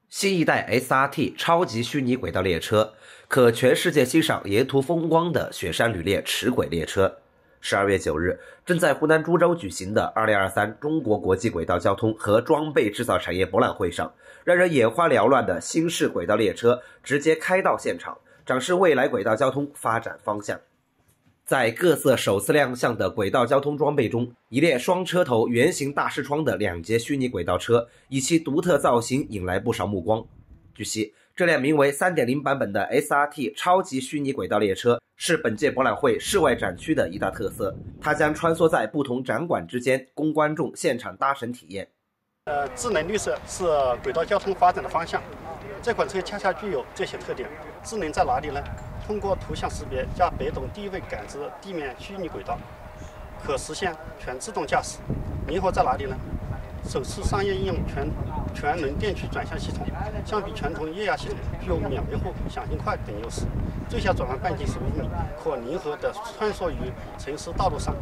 新一代 SRT 超级虚拟轨道列车，可全世界欣赏沿途风光的雪山旅猎齿轨列车。12月9日，正在湖南株洲举行的2023中国国际轨道交通和装备制造产业博览会上，让人眼花缭乱的新式轨道列车直接开到现场，展示未来轨道交通发展方向。在各色首次亮相的轨道交通装备中，一列双车头圆形大视窗的2节虚拟轨道车，以其独特造型引来不少目光。据悉，这辆名为 3.0 版本的 SRT 超级虚拟轨道列车是本届博览会室外展区的一大特色，它将穿梭在不同展馆之间，供观众现场搭乘体验。 智能绿色是轨道交通发展的方向，这款车恰恰具有这些特点。智能在哪里呢？通过图像识别加被动低位感知地面虚拟轨道，可实现全自动驾驶。灵活在哪里呢？首次商业应用全能电驱转向系统，相比传统液压系统具有免维护、响应快等优势。最小转弯半径15米，可灵活地穿梭于城市道路上。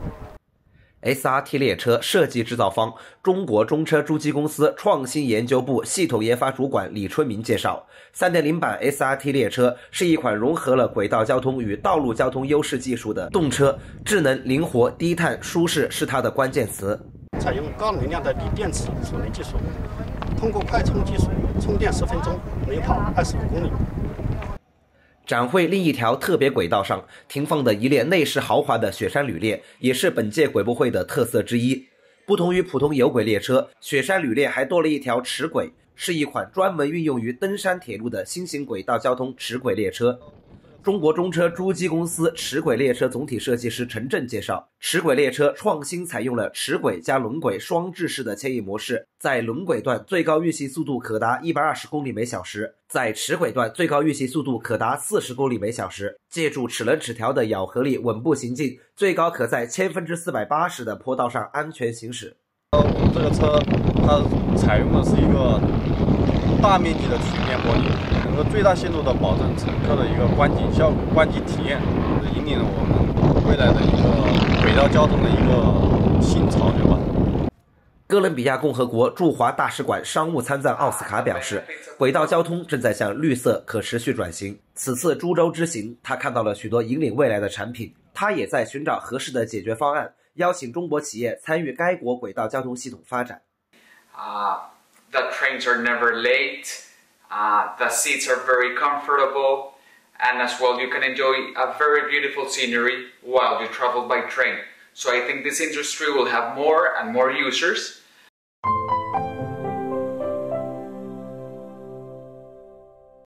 SRT 列车设计制造方中国中车诸机公司创新研究部系统研发主管李春明介绍， 3.0 版 SRT 列车是一款融合了轨道交通与道路交通优势技术的动车，智能、灵活、低碳、舒适是它的关键词。 采用高能量的锂电池储能技术，通过快充技术，充电10分钟能跑25公里。 展会另一条特别轨道上停放的一列内饰豪华的雪山旅猎，也是本届轨博会的特色之一。不同于普通有轨列车，雪山旅猎还多了一条齿轨，是一款专门运用于登山铁路的新型轨道交通齿轨列车。中国中车诸机公司齿轨列车总体设计师陈震介绍，齿轨列车创新采用了齿轨加轮轨双制式的牵引模式，在轮轨段最高运行速度可达120公里每小时，在齿轨段最高运行速度可达40公里每小时，借助齿轮齿条的咬合力稳步行进，最高可在480%的坡道上安全行驶。 我们这个车它采用的是一个大面积的曲面玻璃，能够最大限度地保证乘客的一个观景效果、观景体验，引领了我们未来的一个轨道交通的一个新潮流吧。 哥伦比亚共和国驻华大使馆商务参赞奥斯卡表示，轨道交通正在向绿色可持续转型。此次株洲之行，他看到了许多引领未来的产品，他也在寻找合适的解决方案，邀请中国企业参与该国轨道交通系统发展。 The trains are never late, the seats are very comfortable, and as well you can enjoy a very beautiful scenery while you travel by train. So I think this industry will have more and more users